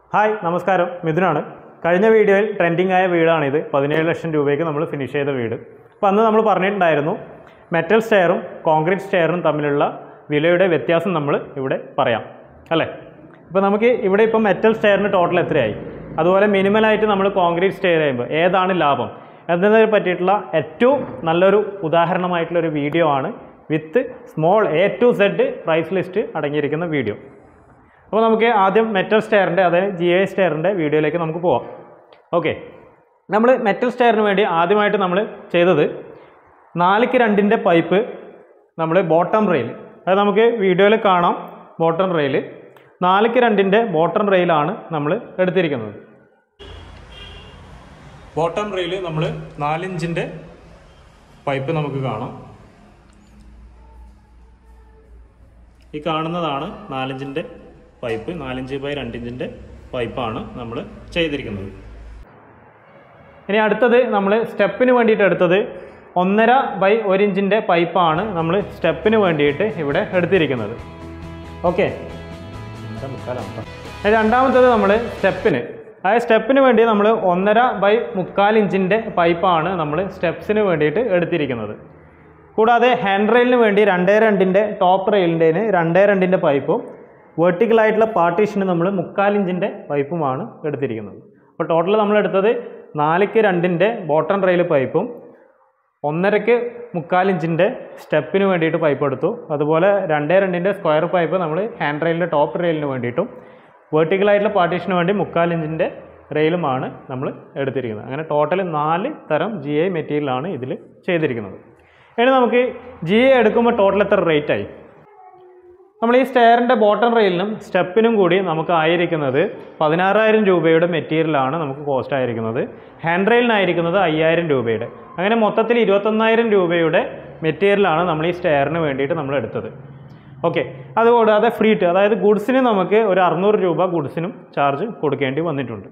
Hi നമസ്കാരം, മിഥുനാണ്. കഴിഞ്ഞ വീഡിയോയിൽ ട്രെൻഡിങ് ആയ വീടാണിത്. 17 ലക്ഷം രൂപയ്ക്ക് നമ്മൾ ഫിനിഷ് ചെയ്ത വീട്. അപ്പോൾ അന്ന് നമ്മൾ പറഞ്ഞിട്ടുണ്ടായിരുന്നു മെറ്റൽ സ്റ്റെയറും കോൺക്രീറ്റ് സ്റ്റെയറും തമ്മിലുള്ള വിലയുടെ വ്യത്യാസം നമ്മൾ ഇവിടെ പറയാം അല്ലേ. ഇപ്പോൾ നമുക്ക് ഇവിടെ ഇപ്പോൾ മെറ്റൽ സ്റ്റെയറിന് ടോട്ടൽ എത്രയായി, അതുപോലെ മിനിമലായിട്ട് നമ്മൾ കോൺക്രീറ്റ് സ്റ്റെയർ ചെയ്യുമ്പോൾ ഏതാണ് ലാഭം എന്നതിനെ പറ്റിയിട്ടുള്ള ഏറ്റവും നല്ലൊരു ഉദാഹരണമായിട്ടുള്ളൊരു വീഡിയോ ആണ് with small A to Z price list അടങ്ങിയിരിക്കുന്ന വീഡിയോ. അപ്പോൾ നമുക്ക് ആദ്യം മെറ്റൽ സ്റ്റെയറിൻ്റെ അതായത് GI സ്റ്റെയറിൻ്റെ വീഡിയോയിലേക്ക് നമുക്ക് പോവാം. ഓക്കെ, നമ്മൾ മെറ്റൽ സ്റ്റെയറിന് വേണ്ടി ആദ്യമായിട്ട് നമ്മൾ ചെയ്തത് 4:2 പൈപ്പ് നമ്മൾ ബോട്ടം റെയിൽ, അത് നമുക്ക് വീഡിയോയിൽ കാണാം. ബോട്ടം റെയിൽ 4:2 ബോട്ടം റെയിലാണ് നമ്മൾ എടുത്തിരിക്കുന്നത്. ബോട്ടം റെയിൽ നമ്മൾ 4 ഇഞ്ചിൻ്റെ പൈപ്പ് നമുക്ക് കാണാം. ഈ കാണുന്നതാണ് 4 ഇഞ്ചിൻ്റെ പൈപ്പ്. 4 ഇഞ്ച് ബൈ 2 ഇഞ്ചിൻ്റെ പൈപ്പാണ് നമ്മൾ ചെയ്തിരിക്കുന്നത്. ഇനി അടുത്തത് നമ്മൾ സ്റ്റെപ്പിന് വേണ്ടിയിട്ട് എടുത്തത് 1.5 ബൈ 1 ഇഞ്ചിൻ്റെ പൈപ്പാണ് നമ്മൾ സ്റ്റെപ്പിന് വേണ്ടിയിട്ട് ഇവിടെ എടുത്തിരിക്കുന്നത്. ഓക്കെ, രണ്ടാമത്തത് നമ്മൾ സ്റ്റെപ്പിന്, അതായത് സ്റ്റെപ്പിന് വേണ്ടി നമ്മൾ 1.5 ബൈ 3/4 ഇഞ്ചിൻ്റെ പൈപ്പാണ് നമ്മൾ സ്റ്റെപ്സിന് വേണ്ടിയിട്ട് എടുത്തിരിക്കുന്നത്. കൂടാതെ ഹാൻഡ് റെയിലിന് വേണ്ടി 2.2 ടോപ്പ് റെയിലിൻ്റെ 2.2 പൈപ്പും വെർട്ടിക്കലായിട്ടുള്ള പാർട്ടീഷന് നമ്മൾ 3/4 ഇഞ്ചിൻ്റെ പൈപ്പുമാണ് എടുത്തിരിക്കുന്നത്. അപ്പോൾ ടോട്ടൽ നമ്മൾ എടുത്തത് 4:2 ബോട്ടം റെയിൽ പൈപ്പും 1.5 3/4 ഇഞ്ചിൻ്റെ സ്റ്റെപ്പിന് വേണ്ടിയിട്ട് പൈപ്പ് എടുത്തു. അതുപോലെ 2.2 സ്ക്വയർ പൈപ്പ് നമ്മൾ ഹാൻഡ് റെയിലിൻ്റെ ടോപ്പ് റെയിലിന് വേണ്ടിയിട്ടും വെർട്ടിക്കലായിട്ടുള്ള പാർട്ടീഷന് വേണ്ടി 3/4 ഇഞ്ചിൻ്റെ റെയിലുമാണ് നമ്മൾ എടുത്തിരിക്കുന്നത്. അങ്ങനെ ടോട്ടൽ 4 തരം GI മെറ്റീരിയലാണ് ഇതിൽ ചെയ്തിരിക്കുന്നത്. ഇനി നമുക്ക് GI എടുക്കുമ്പോൾ ടോട്ടൽ എത്ര റേറ്റ് ആയി? നമ്മൾ ഈ സ്റ്റെയറിൻ്റെ ബോട്ടം റെയിലിനും സ്റ്റെപ്പിനും കൂടി നമുക്ക് ആയിരിക്കുന്നത് 16,000 രൂപയുടെ മെറ്റീരിയലാണ് നമുക്ക് കോസ്റ്റ് ആയിരിക്കുന്നത്. ഹാൻഡ് റെയിലിനായിരിക്കുന്നത് 5,000 രൂപയുടെ. അങ്ങനെ മൊത്തത്തിൽ 21,000 രൂപയുടെ മെറ്റീരിയലാണ് നമ്മൾ ഈ സ്റ്റെയറിന് വേണ്ടിയിട്ട് നമ്മൾ എടുത്തത്. ഓക്കെ, അതുകൂടാതെ ഫ്രീറ്റ്, അതായത് ഗുഡ്സിന് നമുക്ക് ഒരു 600 രൂപ ഗുഡ്സിനും ചാർജ് കൊടുക്കേണ്ടി വന്നിട്ടുണ്ട്.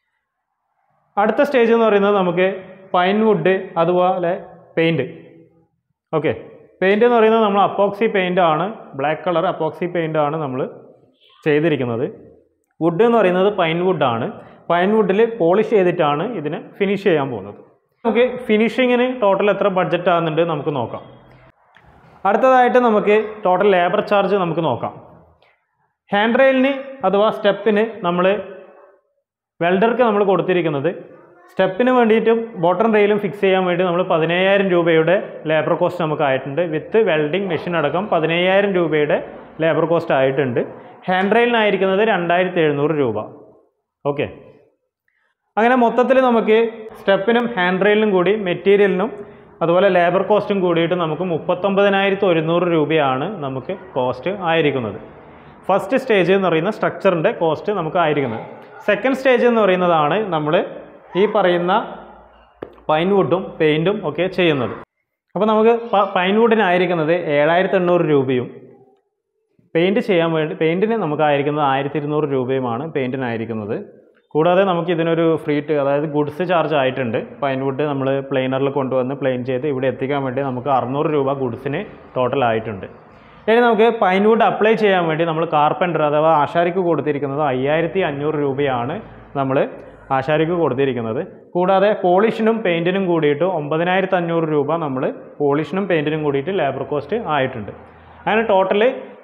അടുത്ത സ്റ്റേജ് എന്ന് പറയുന്നത് നമുക്ക് പൈൻ വുഡ്, അതുപോലെ പെയിൻറ്റ്. ഓക്കെ, പെയിൻറ്റ് എന്ന് പറയുന്നത് നമ്മൾ അപ്പോക്സി പെയിൻ്റ് ആണ്, ബ്ലാക്ക് കളർ അപ്പോക്സി പെയിൻ്റ് ആണ് നമ്മൾ ചെയ്തിരിക്കുന്നത്. വുഡ് എന്ന് പറയുന്നത് പൈൻ വുഡാണ്. പൈൻ വുഡിൽ പോളിഷ് ചെയ്തിട്ടാണ് ഇതിനെ ഫിനിഷ് ചെയ്യാൻ പോകുന്നത്. നമുക്ക് ഫിനിഷിങ്ങിന് ടോട്ടൽ എത്ര ബഡ്ജറ്റ് ആകുന്നുണ്ട് നമുക്ക് നോക്കാം. അടുത്തതായിട്ട് നമുക്ക് ടോട്ടൽ ലേബർ ചാർജ് നമുക്ക് നോക്കാം. ഹാൻഡ് റെയിലിന് അഥവാ സ്റ്റെപ്പിന് നമ്മൾ വെൽഡർക്ക് നമ്മൾ കൊടുത്തിരിക്കുന്നത്, സ്റ്റെപ്പിന് വേണ്ടിയിട്ടും ബോട്ടം റെയിലും ഫിക്സ് ചെയ്യാൻ വേണ്ടി നമ്മൾ 17,000 രൂപയുടെ ലേബർ കോസ്റ്റ് നമുക്ക് ആയിട്ടുണ്ട്. വിത്ത് വെൽഡിംഗ് മെഷീൻ അടക്കം 17,000 രൂപയുടെ ലേബർ കോസ്റ്റ് ആയിട്ടുണ്ട്. ഹാൻഡ് റെയിലിനായിരിക്കുന്നത് 2,700 രൂപ. ഓക്കെ, അങ്ങനെ മൊത്തത്തിൽ നമുക്ക് സ്റ്റെപ്പിനും ഹാൻഡ് റെയിലിനും കൂടി മെറ്റീരിയലിനും അതുപോലെ ലേബർ കോസ്റ്റും കൂടിയിട്ട് നമുക്ക് 39,100 രൂപയാണ് നമുക്ക് കോസ്റ്റ് ആയിരിക്കുന്നത്. ഫസ്റ്റ് സ്റ്റേജ് എന്ന് പറയുന്ന സ്ട്രക്ചറിൻ്റെ കോസ്റ്റ് നമുക്ക് ആയിരിക്കുന്നത്. സെക്കൻഡ് സ്റ്റേജ് എന്ന് പറയുന്നതാണ് നമ്മൾ ഈ പറയുന്ന പൈൻ വുഡും പെയിൻറ്റും ഒക്കെ ചെയ്യുന്നത്. അപ്പോൾ നമുക്ക് പൈൻ വുഡിനായിരിക്കുന്നത് 7,800 രൂപയും പെയിൻറ്റ് ചെയ്യാൻ വേണ്ടി പെയിൻറ്റിന് നമുക്കായിരിക്കുന്നത് 1,200 രൂപയുമാണ് പെയിൻറ്റിനായിരിക്കുന്നത്. കൂടാതെ നമുക്ക് ഇതിനൊരു ഫ്രീറ്റ്, അതായത് ഗുഡ്സ് ചാർജ് ആയിട്ടുണ്ട്. പൈൻ വുഡ് നമ്മൾ പ്ലെയിനറിൽ കൊണ്ടുവന്ന് പ്ലെയിൻ ചെയ്ത് ഇവിടെ എത്തിക്കാൻ വേണ്ടി നമുക്ക് 600 രൂപ ഗുഡ്സിന് ടോട്ടൽ ആയിട്ടുണ്ട്. ഇനി നമുക്ക് പൈൻ വുഡ് അപ്ലൈ ചെയ്യാൻ വേണ്ടി നമ്മൾ കാർപ്പൻറ്റർ അഥവാ ആശാരിക്ക് കൊടുത്തിരിക്കുന്നത് 5,500 രൂപയാണ് നമ്മൾ ആശാരിക്ക് കൊടുത്തിരിക്കുന്നത്. കൂടാതെ പോളിഷിനും പെയിൻറ്റിനും കൂടിയിട്ട് 9,500 രൂപ നമ്മൾ പോളിഷിനും പെയിൻറ്റിനും കൂടിയിട്ട് ലേബർ കോസ്റ്റ് ആയിട്ടുണ്ട്. അങ്ങനെ ടോട്ടൽ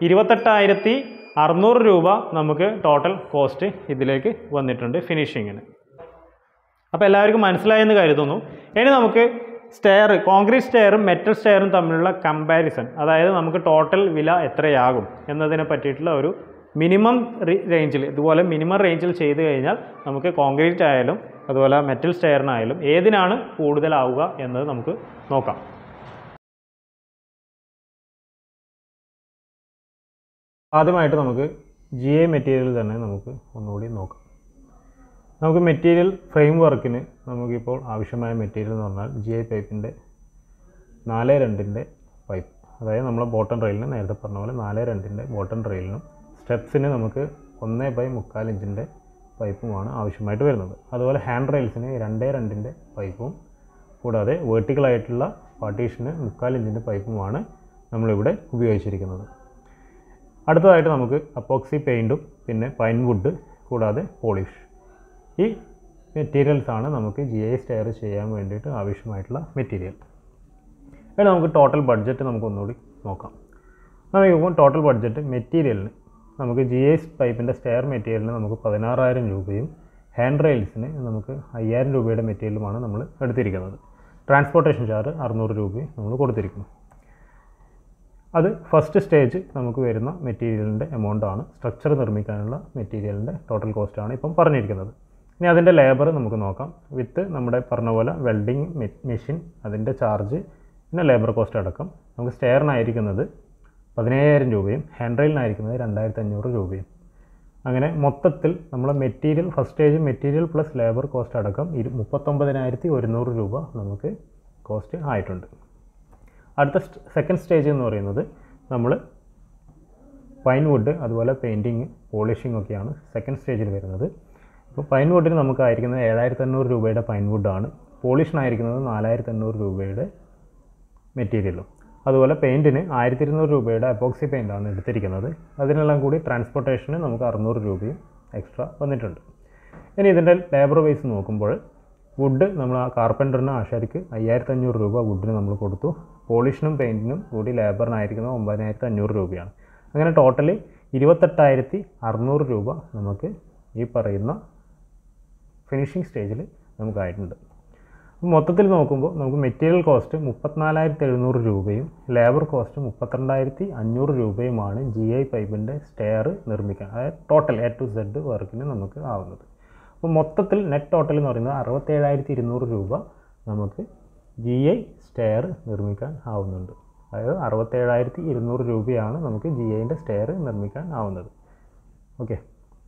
28,600 രൂപ നമുക്ക് ടോട്ടൽ കോസ്റ്റ് ഇതിലേക്ക് വന്നിട്ടുണ്ട് ഫിനിഷിങ്ങിന്. അപ്പോൾ എല്ലാവർക്കും മനസ്സിലായെന്ന് കരുതുന്നു. ഇനി നമുക്ക് സ്റ്റെയർ, കോൺക്രീറ്റ് സ്റ്റെയറും മെറ്റൽ സ്റ്റെയറും തമ്മിലുള്ള കമ്പാരിസൺ, അതായത് നമുക്ക് ടോട്ടൽ വില എത്രയാകും എന്നതിനെ പറ്റിയിട്ടുള്ള ഒരു മിനിമം റേഞ്ചിൽ, ഇതുപോലെ മിനിമം റേഞ്ചിൽ ചെയ്ത് കഴിഞ്ഞാൽ നമുക്ക് കോൺക്രീറ്റ് ആയാലും അതുപോലെ മെറ്റൽ സ്റ്റെയറിനായാലും ഏതിനാണ് കൂടുതലാവുക എന്നത് നമുക്ക് നോക്കാം. ആദ്യമായിട്ട് നമുക്ക് GI മെറ്റീരിയൽ തന്നെ നമുക്ക് ഒന്നുകൂടി നോക്കാം. നമുക്ക് മെറ്റീരിയൽ ഫ്രെയിം വർക്കിന് നമുക്കിപ്പോൾ ആവശ്യമായ മെറ്റീരിയൽ എന്ന് പറഞ്ഞാൽ GI പൈപ്പിൻ്റെ 4:2 പൈപ്പ്, അതായത് നമ്മൾ ബോട്ടം റെയിലിന് നേരത്തെ പറഞ്ഞ പോലെ 4:2 ബോട്ടം റെയിലിനും സ്റ്റെപ്സിന് നമുക്ക് 1 ബൈ 3/4 ഇഞ്ചിൻ്റെ പൈപ്പുമാണ് ആവശ്യമായിട്ട് വരുന്നത്. അതുപോലെ ഹാൻഡ് റെയിൽസിന് 2.2 പൈപ്പും കൂടാതെ വെർട്ടിക്കലായിട്ടുള്ള പാർട്ടീഷന് 3/4 ഇഞ്ചിൻ്റെ പൈപ്പുമാണ് നമ്മളിവിടെ ഉപയോഗിച്ചിരിക്കുന്നത്. അടുത്തതായിട്ട് നമുക്ക് അപ്പോക്സി പെയിൻറ്റും പിന്നെ പൈൻ വുഡ് കൂടാതെ പോളിഷ്. ഈ മെറ്റീരിയൽസ് ആണ് നമുക്ക് GI സ്റ്റെയർ ചെയ്യാൻ വേണ്ടിയിട്ട് ആവശ്യമായിട്ടുള്ള മെറ്റീരിയൽ. ഇനി നമുക്ക് ടോട്ടൽ ബഡ്ജറ്റ് നമുക്കൊന്നുകൂടി നോക്കാം. നമുക്ക് ടോട്ടൽ ബഡ്ജറ്റ് മെറ്റീരിയലിന് നമുക്ക് GI പൈപ്പിൻ്റെ സ്റ്റെയർ മെറ്റീരിയലിന് നമുക്ക് 16,000 രൂപയും ഹാൻഡ് റെയിൽസിന് നമുക്ക് 5,000 രൂപയുടെ മെറ്റീരിയലുമാണ് നമ്മൾ എടുത്തിരിക്കുന്നത്. ട്രാൻസ്പോർട്ടേഷൻ ചാർജ് 600 രൂപയും നമ്മൾ കൊടുത്തിരിക്കുന്നു. അത് ഫസ്റ്റ് സ്റ്റേജ് നമുക്ക് വരുന്ന മെറ്റീരിയലിൻ്റെ എമൗണ്ടാണ്. സ്ട്രക്ചർ നിർമ്മിക്കാനുള്ള മെറ്റീരിയലിൻ്റെ ടോട്ടൽ കോസ്റ്റാണ് ഇപ്പം പറഞ്ഞിരിക്കുന്നത്. ഇനി അതിൻ്റെ ലേബർ നമുക്ക് നോക്കാം. വിത്ത് നമ്മുടെ പറഞ്ഞ പോലെ വെൽഡിങ് മെഷീൻ, അതിൻ്റെ ചാർജ്, പിന്നെ ലേബർ കോസ്റ്റ് അടക്കം നമുക്ക് സ്റ്റെയറിനായിരിക്കുന്നത് 15,000 രൂപയും ഹാൻഡ് റെയിലിനായിരിക്കുന്നത് 2,500 രൂപയും. അങ്ങനെ മൊത്തത്തിൽ നമ്മൾ material first stage material plus labour cost അടക്കം 39,100 രൂപ നമുക്ക് കോസ്റ്റ് ആയിട്ടുണ്ട്. അടുത്ത സെക്കൻഡ് സ്റ്റേജ് എന്ന് പറയുന്നത് നമ്മൾ പൈൻ വുഡ് അതുപോലെ പെയിൻറ്റിങ് പോളിഷിംഗ് ഒക്കെയാണ് സെക്കൻഡ് സ്റ്റേജിൽ വരുന്നത്. ഇപ്പോൾ പൈൻ വുഡിന് നമുക്കായിരിക്കുന്നത് 7,500 രൂപയുടെ പൈൻ വുഡാണ്. പോളിഷിനായിരിക്കുന്നത് 4,800 രൂപയുടെ മെറ്റീരിയലും. അതുപോലെ പെയിൻറ്റിന് 1,200 രൂപയുടെ എപ്പോക്സി പെയിൻ്റാണ് എടുത്തിരിക്കുന്നത്. അതിനെല്ലാം കൂടി ട്രാൻസ്പോർട്ടേഷന് നമുക്ക് 600 രൂപയും എക്സ്ട്രാ വന്നിട്ടുണ്ട്. ഇനി ഇതിൻ്റെ ലേബർ വൈസ് നോക്കുമ്പോൾ വുഡ് നമ്മൾ ആ കാർപ്പൻറ്ററിന് ആശാരിക്ക് 5,500 രൂപ വുഡിന് നമ്മൾ കൊടുത്തു. പോളിഷിനും പെയിൻറ്റിനും കൂടി ലേബറിനായിരിക്കുന്നത് 9,500 രൂപയാണ്. അങ്ങനെ ടോട്ടലി 28,600 രൂപ നമുക്ക് ഈ പറയുന്ന ഫിനിഷിംഗ് സ്റ്റേജിൽ നമുക്കായിട്ടുണ്ട്. മൊത്തത്തിൽ നോക്കുമ്പോൾ നമുക്ക് മെറ്റീരിയൽ കോസ്റ്റ് 34,700 രൂപയും ലേബർ കോസ്റ്റ് 32,500 രൂപയുമാണ് GI പൈപ്പിൻ്റെ സ്റ്റെയർ നിർമ്മിക്കാൻ, അതായത് ടോട്ടൽ A to Z വർക്കിന് നമുക്ക് ആവുന്നത്. അപ്പോൾ മൊത്തത്തിൽ നെറ്റ് ടോട്ടൽ എന്ന് പറയുന്നത് 67,200 രൂപ നമുക്ക് GI സ്റ്റെയർ നിർമ്മിക്കാൻ ആവുന്നുണ്ട്. അതായത് 67,200 രൂപയാണ് നമുക്ക് GIൻ്റെ സ്റ്റെയർ നിർമ്മിക്കാൻ ആവുന്നത്. ഓക്കെ,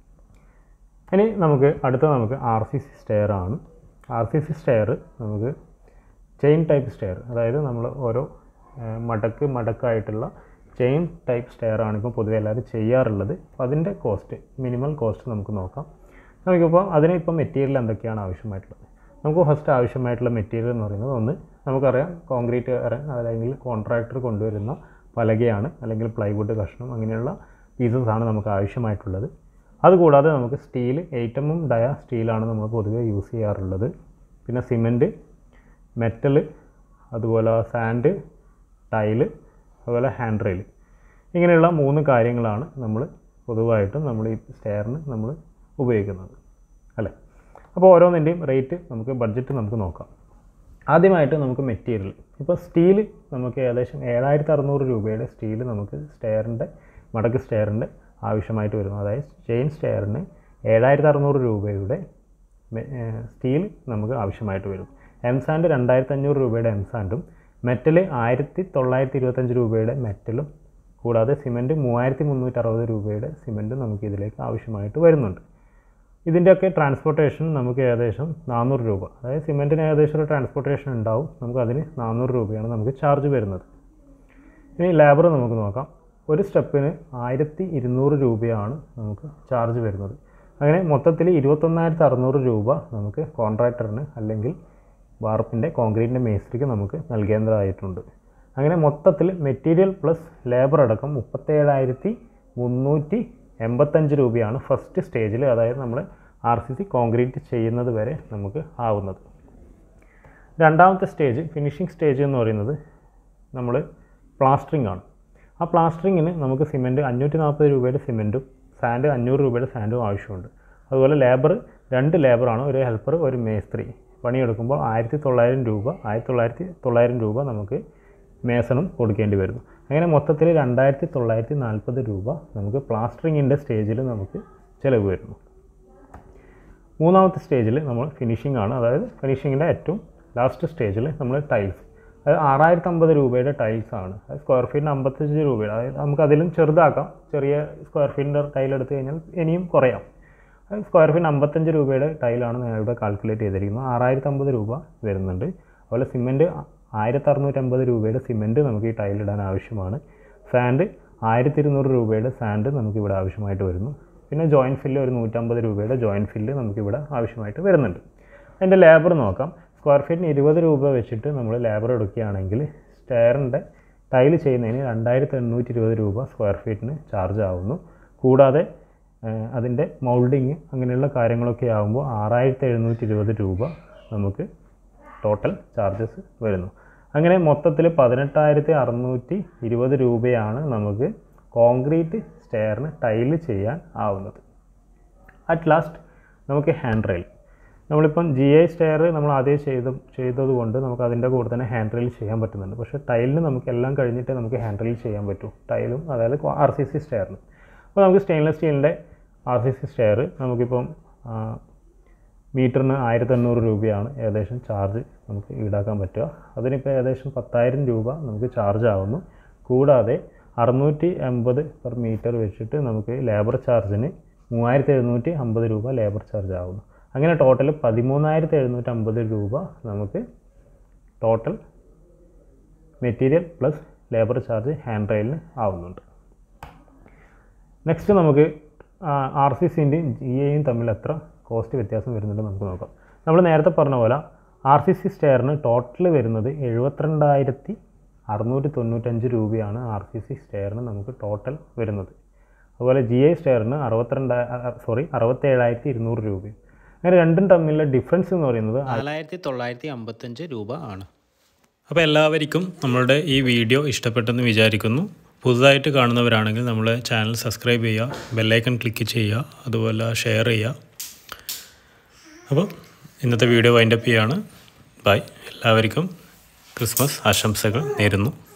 ഇനി നമുക്ക് നമുക്ക് RCC സ്റ്റെയർ ആണ്. RCC സ്റ്റെയർ നമുക്ക് ചെയിൻ ടൈപ്പ് സ്റ്റെയർ, അതായത് നമ്മൾ ഓരോ മടക്കായിട്ടുള്ള ചെയിൻ ടൈപ്പ് സ്റ്റെയർ ആണ് ഇപ്പോൾ പൊതുവെ എല്ലാവരും ചെയ്യാറുള്ളത്. അപ്പോൾ അതിൻ്റെ കോസ്റ്റ് മിനിമം കോസ്റ്റ് നമുക്ക് നോക്കാം. നമുക്കിപ്പോൾ അതിനിപ്പോൾ മെറ്റീരിയൽ എന്തൊക്കെയാണ് ആവശ്യമായിട്ടുള്ളത്. നമുക്ക് ഫസ്റ്റ് ആവശ്യമായിട്ടുള്ള മെറ്റീരിയൽ എന്ന് പറയുന്നത് ഒന്ന് നമുക്കറിയാം കോൺക്രീറ്റ് അല്ലെങ്കിൽ കോൺട്രാക്ടർ കൊണ്ടുവരുന്ന പലകയാണ്, അല്ലെങ്കിൽ പ്ലൈവുഡ് കഷ്ണം, അങ്ങനെയുള്ള പീസസ് ആണ് നമുക്ക് ആവശ്യമായിട്ടുള്ളത്. അതുകൂടാതെ നമുക്ക് സ്റ്റീൽ 8mm ഡയ സ്റ്റീലാണ് നമ്മൾ പൊതുവെ യൂസ് ചെയ്യാറുള്ളത്. പിന്നെ സിമെൻറ്റ്, മെറ്റൽ, അതുപോലെ സാൻഡ്, ടൈല്, അതുപോലെ ഹാൻഡ് റെയിൽ, ഇങ്ങനെയുള്ള 3 കാര്യങ്ങളാണ് നമ്മൾ പൊതുവായിട്ടും നമ്മൾ ഈ സ്റ്റെയറിന് നമ്മൾ ഉപയോഗിക്കുന്നത് അല്ലേ. അപ്പോൾ ഓരോന്നിൻ്റെയും റേറ്റ് നമുക്ക് ബഡ്ജറ്റ് നമുക്ക് നോക്കാം. ആദ്യമായിട്ട് നമുക്ക് മെറ്റീരിയൽ, ഇപ്പോൾ സ്റ്റീൽ നമുക്ക് ഏകദേശം 7,600 രൂപയുടെ സ്റ്റീൽ നമുക്ക് മടക്ക് സ്റ്റെയറിൻ്റെ ആവശ്യമായിട്ട് വരുന്നു. അതായത് ചെയിൻ സ്റ്റെയറിന് 7,600 രൂപയുടെ സ്റ്റീൽ നമുക്ക് ആവശ്യമായിട്ട് വരും. എംസാൻഡ് 2,500 രൂപയുടെ എംസാൻഡും മെറ്റൽ 1,925 രൂപയുടെ മെറ്റലും കൂടാതെ സിമെൻറ്റ് 3,360 രൂപയുടെ സിമെൻറ്റും നമുക്ക് ഇതിലേക്ക് ആവശ്യമായിട്ട് വരുന്നുണ്ട്. ഇതിൻ്റെയൊക്കെ ട്രാൻസ്പോർട്ടേഷൻ നമുക്ക് ഏകദേശം 400 രൂപ, അതായത് സിമെൻറ്റിന് ഏകദേശം ഒരു ട്രാൻസ്പോർട്ടേഷൻ ഉണ്ടാവും, നമുക്കതിന് 400 രൂപയാണ് നമുക്ക് ചാർജ് വരുന്നത്. ഇനി ലേബർ നമുക്ക് നോക്കാം. ഒരു സ്റ്റെപ്പിന് 1,200 രൂപയാണ് നമുക്ക് ചാർജ് വരുന്നത്. അങ്ങനെ മൊത്തത്തിൽ 21,600 രൂപ നമുക്ക് കോൺട്രാക്ടറിന് അല്ലെങ്കിൽ വാർപ്പിൻ്റെ കോൺക്രീറ്റിൻ്റെ മേസ്ത്രിക്ക് നമുക്ക് നൽകേണ്ടതായിട്ടുണ്ട്. അങ്ങനെ മൊത്തത്തിൽ മെറ്റീരിയൽ പ്ലസ് ലേബർ അടക്കം 37,385 രൂപയാണ് ഫസ്റ്റ് സ്റ്റേജിൽ, അതായത് നമ്മൾ RCC കോൺക്രീറ്റ് ചെയ്യുന്നത് വരെ നമുക്ക് ആവുന്നത്. രണ്ടാമത്തെ സ്റ്റേജ് ഫിനിഷിംഗ് സ്റ്റേജ് എന്ന് പറയുന്നത് നമ്മൾ പ്ലാസ്റ്ററിംഗ് ആണ്. ആ പ്ലാസ്റ്ററിങ്ങിന് നമുക്ക് സിമെൻറ്റ് 540 രൂപയുടെ സിമെൻറ്റും സാൻഡ് 500 രൂപയുടെ സാൻഡും ആവശ്യമുണ്ട്. അതുപോലെ ലേബർ 2 ലേബറാണ്, ഒരു ഹെൽപ്പർ ഒരു മേസ്ത്രി. പണിയെടുക്കുമ്പോൾ 1,900 രൂപ നമുക്ക് മേസണും കൊടുക്കേണ്ടി വരുന്നു. അങ്ങനെ മൊത്തത്തിൽ 2,940 രൂപ നമുക്ക് പ്ലാസ്റ്ററിങ്ങിൻ്റെ സ്റ്റേജിൽ നമുക്ക് ചിലവ് വരുന്നു. മൂന്നാമത്തെ സ്റ്റേജിൽ നമ്മൾ ഫിനിഷിംഗ് ആണ്, അതായത് ഫിനിഷിങ്ങിൻ്റെ ഏറ്റവും ലാസ്റ്റ് സ്റ്റേജിൽ നമ്മൾ ടൈൽസ്, അതായത് 6,050 രൂപയുടെ ടൈൽസാണ്. അത് സ്ക്വയർ ഫീറ്റിന് 55 രൂപയുടെ, അതായത് നമുക്ക് അതിലും ചെറുതാക്കാം. ചെറിയ സ്ക്വയർ ഫീറ്റിൻ്റെ ടൈൽ എടുത്തു കഴിഞ്ഞാൽ ഇനിയും കുറയാം. അത് സ്ക്വയർ ഫീറ്റിന് 55 രൂപയുടെ ടൈലാണ് ഞാൻ ഇവിടെ കാൽക്കുലേറ്റ് ചെയ്തിരിക്കുന്നത്. 6,050 രൂപ വരുന്നുണ്ട്. അതുപോലെ സിമെൻറ്റ് 1,650 രൂപയുടെ സിമെൻറ്റ് നമുക്ക് ഈ ടൈലിടാൻ ആവശ്യമാണ്. സാൻഡ് 1,200 രൂപയുടെ സാൻഡ് നമുക്കിവിടെ ആവശ്യമായിട്ട് വരുന്നു. പിന്നെ ജോയിൻറ്റ് ഫില്ല് ഒരു 150 രൂപയുടെ ജോയിൻറ്റ് ഫില്ല് നമുക്കിവിടെ ആവശ്യമായിട്ട് വരുന്നുണ്ട്. അതിൻ്റെ ലേബർ നോക്കാം. സ്ക്വയർ ഫീറ്റിന് 20 രൂപ വെച്ചിട്ട് നമ്മൾ ലേബർ എടുക്കുകയാണെങ്കിൽ സ്റ്റെയറിൻ്റെ ടൈൽ ചെയ്യുന്നതിന് 2,820 രൂപ സ്ക്വയർ ഫീറ്റിന് ചാർജ് ആവുന്നു. കൂടാതെ അതിൻ്റെ മൗൾഡിങ് അങ്ങനെയുള്ള കാര്യങ്ങളൊക്കെ ആകുമ്പോൾ 6720 രൂപ നമുക്ക് ടോട്ടൽ ചാർജസ് വരുന്നു. അങ്ങനെ മൊത്തത്തിൽ 18,620 രൂപയാണ് നമുക്ക് കോൺക്രീറ്റ് സ്റ്റെയറിന് ടൈല് ചെയ്യാൻ ആവുന്നത്. അറ്റ് ലാസ്റ്റ് നമുക്ക് ഹാൻഡ് റെയിൽ. നമ്മളിപ്പം GI സ്റ്റെയർ നമ്മൾ ആദ്യം ചെയ്തത് കൊണ്ട് നമുക്ക് അതിൻ്റെ കൂടെ തന്നെ ഹാൻഡ് റെയിൽ ചെയ്യാൻ പറ്റുന്നുണ്ട്. പക്ഷേ ടൈലിന് നമുക്ക് എല്ലാം കഴിഞ്ഞിട്ട് നമുക്ക് ഹാൻഡ് റെയിൽ ചെയ്യാൻ പറ്റൂ, ടൈലും അതായത് RCC സ്റ്റെയറിന്. അപ്പോൾ നമുക്ക് സ്റ്റെയിൻലെസ് സ്റ്റീലിൻ്റെ RCC സ്റ്റെയർ നമുക്കിപ്പം മീറ്ററിന് 1,800 രൂപയാണ് ഏകദേശം ചാർജ് നമുക്ക് ഈടാക്കാൻ പറ്റുക. അതിനിപ്പോൾ ഏകദേശം 10,000 രൂപ നമുക്ക് ചാർജ് ആവുന്നു. കൂടാതെ 680 പെർ മീറ്റർ വെച്ചിട്ട് നമുക്ക് ലേബർ ചാർജിന് 3,750 രൂപ ലേബർ ചാർജ് ആവുന്നു. അങ്ങനെ ടോട്ടൽ 13,750 രൂപ നമുക്ക് total material plus labour charge hand റെയിലിന് ആവുന്നുണ്ട്. നെക്സ്റ്റ് നമുക്ക് RCCൻ്റെയും GIയും തമ്മിൽ എത്ര കോസ്റ്റ് വ്യത്യാസം വരുന്നുണ്ട് നമുക്ക് നോക്കാം. നമ്മൾ നേരത്തെ പറഞ്ഞ പോലെ RCC സ്റ്റെയറിന് ടോട്ടൽ വരുന്നത് 72,695 രൂപയാണ് RCC സ്റ്റെയറിന് നമുക്ക് ടോട്ടൽ വരുന്നത്. അതുപോലെ GI സ്റ്റെയറിന് 67,200 രൂപയും. അങ്ങനെ രണ്ടും തമ്മിലുള്ള ഡിഫറൻസ് എന്ന് പറയുന്നത് 4,955 രൂപ ആണ്. അപ്പോൾ എല്ലാവർക്കും നമ്മളുടെ ഈ വീഡിയോ ഇഷ്ടപ്പെട്ടെന്ന് വിചാരിക്കുന്നു. പുതുതായിട്ട് കാണുന്നവരാണെങ്കിൽ നമ്മളെ ചാനൽ സബ്സ്ക്രൈബ് ചെയ്യുക, ബെല്ലൈക്കൺ ക്ലിക്ക് ചെയ്യുക, അതുപോലെ ഷെയർ ചെയ്യുക. അപ്പോൾ ഇന്നത്തെ വീഡിയോ വൈൻഡപ്പ് ചെയ്യാണ്. ബൈ. എല്ലാവർക്കും ക്രിസ്മസ് ആശംസകൾ നേരുന്നു.